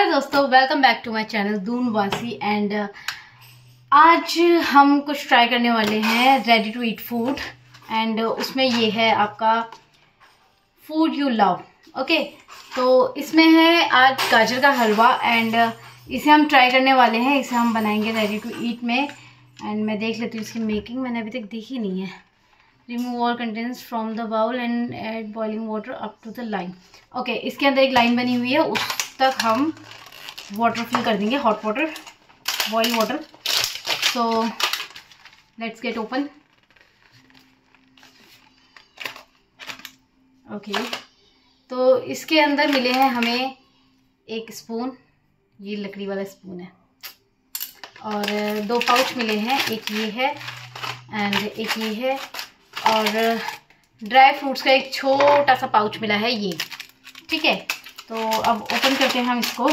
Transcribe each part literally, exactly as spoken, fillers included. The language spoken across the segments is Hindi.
हेलो दोस्तों, welcome back to my channel Doon Vasi. And आज हम कुछ ट्राई करने वाले हैं ready to eat food. And उसमें ये है आपका फूड यू लव। ओके, तो इसमें है आज गाजर का हलवा एंड इसे हम ट्राई करने वाले हैं। इसे हम बनाएंगे रेडी टू ईट में। एंड मैं देख लेती हूँ इसकी मेकिंग, मैंने अभी तक देखी नहीं है। Remove all contents from the bowl and add boiling water up to the line. Okay, इसके अंदर एक लाइन बनी हुई है, उस तक हम वाटर फिल कर देंगे, hot water, boil water. So let's get open. Okay, तो इसके अंदर मिले हैं हमें एक स्पून, ये लकड़ी वाला स्पून है, और दो पाउच मिले हैं, एक ये है एंड एक ये है, और ड्राई फ्रूट्स का एक छोटा सा पाउच मिला है ये। ठीक है, तो अब ओपन करते हैं हम इसको।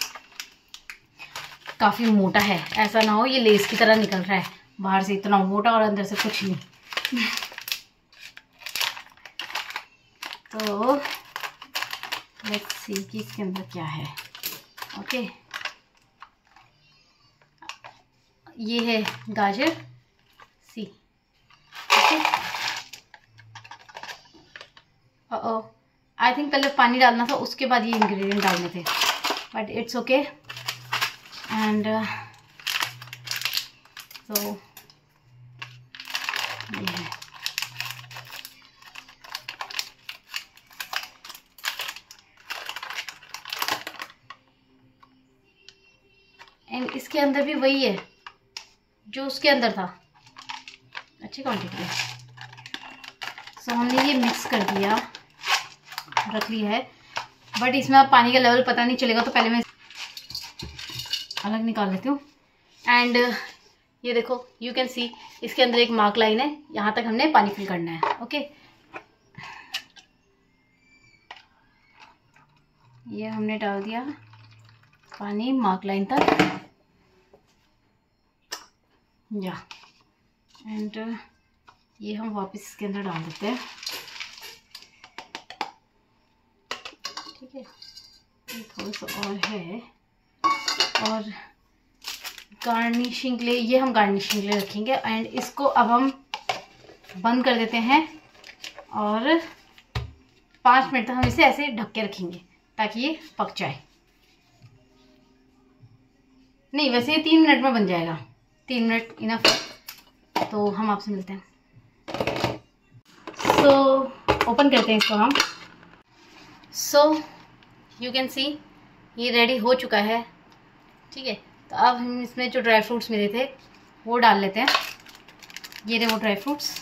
काफ़ी मोटा है, ऐसा ना हो ये लेस की तरह निकल रहा है बाहर से, इतना मोटा और अंदर से कुछ नहीं। तो लेट्स सी कि इसके अंदर क्या है। ओके, ये है गाजर सी। ओके, ओ आई थिंक पहले पानी डालना था, उसके बाद ये इंग्रेडिएंट डालने थे, बट इट्स ओके। एंड तो ये है, एंड इसके अंदर भी वही है जो उसके अंदर था, अच्छी क्वांटिटी है। सो so, हमने ये मिक्स कर दिया, रख लिया है, बट इसमें अब पानी का लेवल पता नहीं चलेगा, तो पहले मैं अलग निकाल लेती हूँ। एंड ये देखो, यू कैन सी इसके अंदर एक मार्क लाइन है, यहाँ तक हमने पानी फिल करना है। ओके, ये हमने डाल दिया पानी मार्क लाइन तक, या एंड ये हम वापस इसके अंदर डाल देते हैं। ठीक है, ये थोड़ा सा और है, और गार्निशिंग के लिए ये हम गार्निशिंग के लिए रखेंगे। एंड इसको अब हम बंद कर देते हैं, और पाँच मिनट तक हम इसे ऐसे ढक के रखेंगे ताकि ये पक जाए। नहीं, वैसे ये तीन मिनट में बन जाएगा, तीन मिनट इनफ। तो हम आपसे मिलते हैं। सो so, ओपन करते हैं इसको हम। सो यू कैन सी ये रेडी हो चुका है। ठीक है, तो अब हम इसमें जो ड्राई फ्रूट्स मिले थे वो डाल लेते हैं। ये रहे वो ड्राई फ्रूट्स।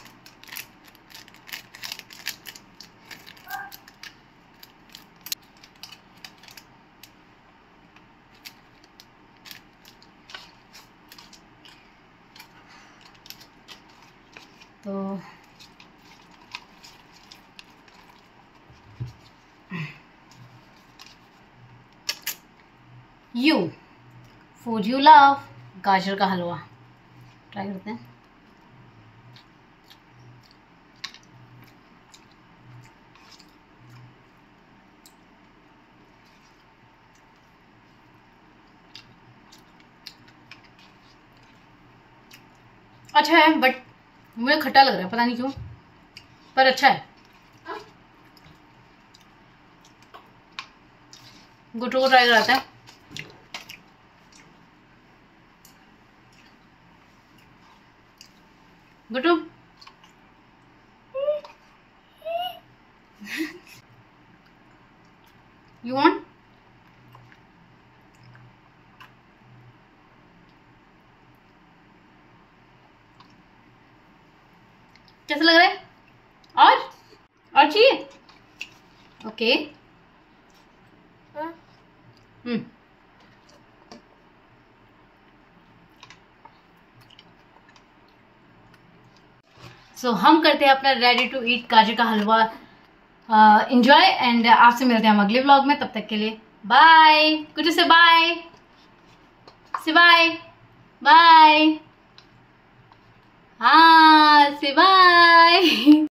तो यू फूड यू लव, गाजर का हलवा ट्राई करते हैं। अच्छा है, बट मुझे खट्टा लग रहा है, पता नहीं क्यों, पर अच्छा है। गुट्टू को ट्राई कराते हैं। गुट्टू यू वांट? कैसा लग रहा है? और और चाहिए? ओके, हम्म सो so, हम करते हैं अपना रेडी टू ईट गाजर का हलवा एंजॉय। एंड आपसे मिलते हैं हम अगले व्लॉग में, तब तक के लिए बाय। कुछ से बाय से बाय बाय, हाँ से बाय।